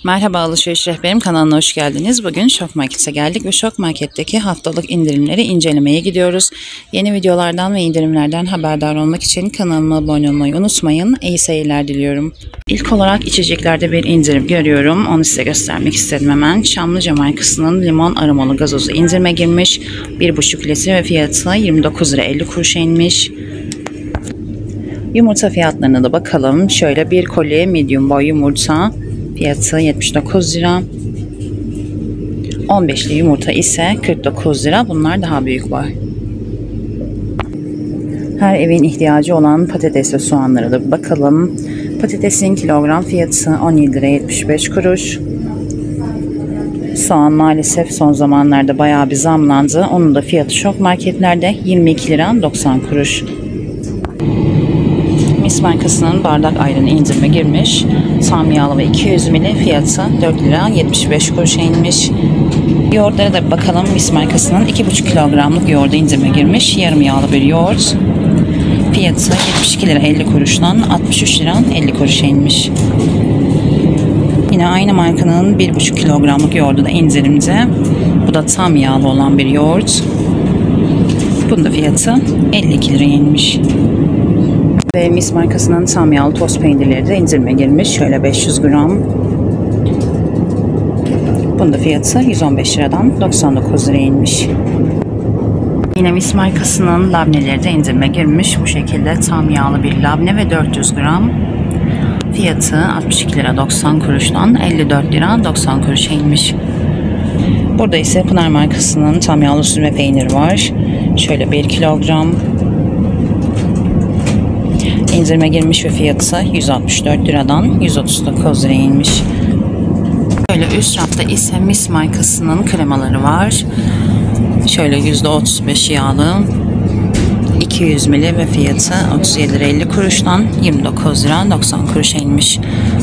Merhaba Alışveriş Rehberim kanalına hoş geldiniz. Bugün Şok Market'e geldik ve Şok Market'teki haftalık indirimleri incelemeye gidiyoruz. Yeni videolardan ve indirimlerden haberdar olmak için kanalıma abone olmayı unutmayın. İyi seyirler diliyorum. İlk olarak içeceklerde bir indirim görüyorum. Onu size göstermek istedim hemen. Çamlıca markasının limon aromalı gazozu indirime girmiş. 1,5 litre ve fiyatı 29 lira 50 kuruşa inmiş. Yumurta fiyatlarına da bakalım. Şöyle bir kolye medium boy yumurta. Fiyatı 79 lira. 15'li yumurta ise 49 lira. Bunlar daha büyük boy. Her evin ihtiyacı olan patates ve soğanlara da bakalım. Patatesin kilogram fiyatı 17 lira 75 kuruş. Soğan maalesef son zamanlarda bayağı bir zamlandı. Onun da fiyatı Şok Marketlerde 22 lira 90 kuruş. Mis markasının bardak ayranı indirime girmiş. Tam yağlı ve 200 ml fiyatı 4 lira 75 kuruşa inmiş. Yoğurtlara da bakalım. Mis markasının 2,5 kilogramlık yoğurdu indirime girmiş. Yarım yağlı bir yoğurt. Fiyatı 72 lira 50 kuruştan 63 lira 50 kuruşa inmiş. Yine aynı markanın 1,5 kilogramlık yoğurdu da indirimde. Bu da tam yağlı olan bir yoğurt. Bunun da fiyatı 52 liraya inmiş. Ve Mis markasının tam yağlı toz peynirleri de indirime girmiş. Şöyle 500 gram. Bunun da fiyatı 115 liradan 99 liraya inmiş. Yine Mis markasının labneleri de indirime girmiş. Bu şekilde tam yağlı bir labne ve 400 gram. Fiyatı 62 lira 90 kuruştan 54 lira 90 kuruşa inmiş. Burada ise Pınar markasının tam yağlı süzme peyniri var. Şöyle 1 kilogram. İndirime girmiş ve fiyatı 164 liradan 139 liraya inmiş. Şöyle üst rafta ise Mis markasının kremaları var. Şöyle %35 yağlı 200 ml ve fiyatı 37 lira 50 kuruştan 29 lira 90 kuruşa inmiş.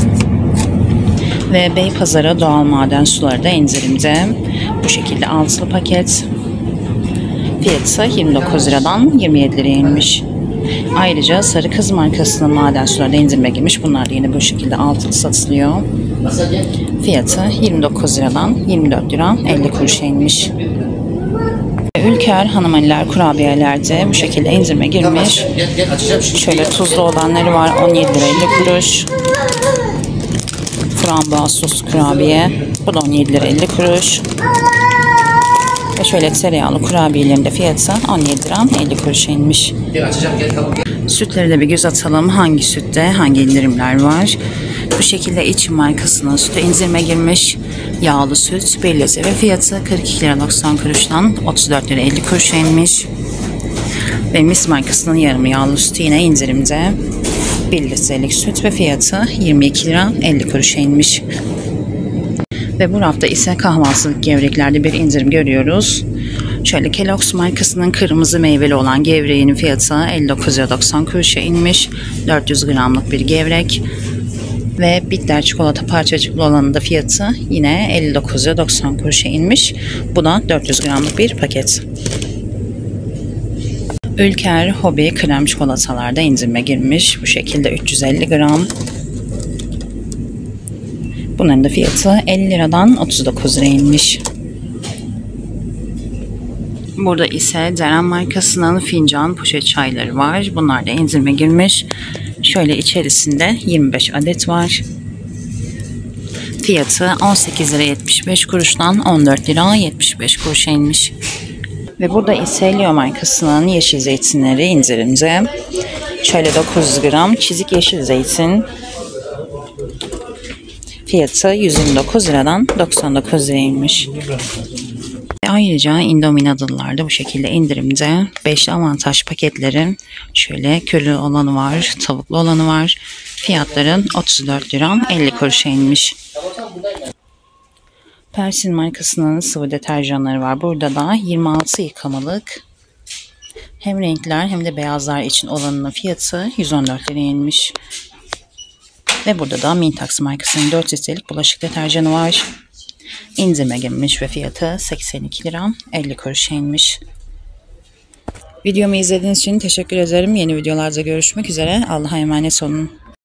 Ve Beypazarı doğal maden suları da indirimde. Bu şekilde altılı paket. Fiyatı 29 liradan 27 liraya inmiş. Ayrıca Sarı Kız markasının maden suları da indirime girmiş. Bunlar da yine bu şekilde altılı satılıyor. Fiyatı 29 liradan 24 lira 50 kuruşa inmiş. Ülker Hanımaliler kurabiyelerde bu şekilde indirime girmiş. Şöyle tuzlu olanları var 17 lira 50 kuruş. Frambuaz soslu kurabiye. Bu da 17 lira 50 kuruş. Ve şöyle tereyağlı kurabiyelerin de fiyatı 17 lira 50 kuruşa inmiş. Sütleri de bir göz atalım. Hangi sütte hangi indirimler var? Bu şekilde İçim markasının sütü indirime girmiş. Yağlı süt 1 litre ve fiyatı 42 lira 90 kuruştan 34 lira 50 kuruşa inmiş. Ve Mis markasının yarım yağlı sütü yine indirimde. 1 litrelik süt ve fiyatı 22 lira 50 kuruşa inmiş. Ve bu hafta ise kahvaltılık gevreklerde bir indirim görüyoruz. Şöyle Kellogg's markasının kırmızı meyveli olan gevreğinin fiyatı 59 lira 90 kuruşa inmiş. 400 gramlık bir gevrek. Ve bitter çikolata parçacıklı olanın da fiyatı yine 59 lira 90 kuruşa inmiş. Bu da 400 gramlık bir paket. Ülker Hobi krem çikolatalarda indirime girmiş. Bu şekilde 350 gram. Bunların da fiyatı 50 liradan 39 liraya inmiş. Burada ise Deren markasının fincan poşet çayları var. Bunlar da indirime girmiş. Şöyle içerisinde 25 adet var. Fiyatı 18 lira 75 kuruştan 14 lira 75 kuruşa inmiş. Ve burada ise Leo markasının yeşil zeytinleri indirimde. Şöyle 900 gram çizik yeşil zeytin. Fiyatı 129 liradan 99 liraya inmiş. Ayrıca Indomie noodle'lar da bu şekilde indirimde. 5'li avantaj paketlerin şöyle köri olanı var, tavuklu olanı var. Fiyatların 34 lira 50 kuruşa inmiş. Persil markasının sıvı deterjanları var. Burada da 26 yıkamalık. Hem renkler hem de beyazlar için olanının fiyatı 114 liraya inmiş. Ve burada da Mintax markasının 4 litrelik bulaşık deterjanı var. İndirime girmiş ve fiyatı 82 lira 50 kuruşa inmiş. Videomu izlediğiniz için teşekkür ederim. Yeni videolarda görüşmek üzere. Allah'a emanet olun.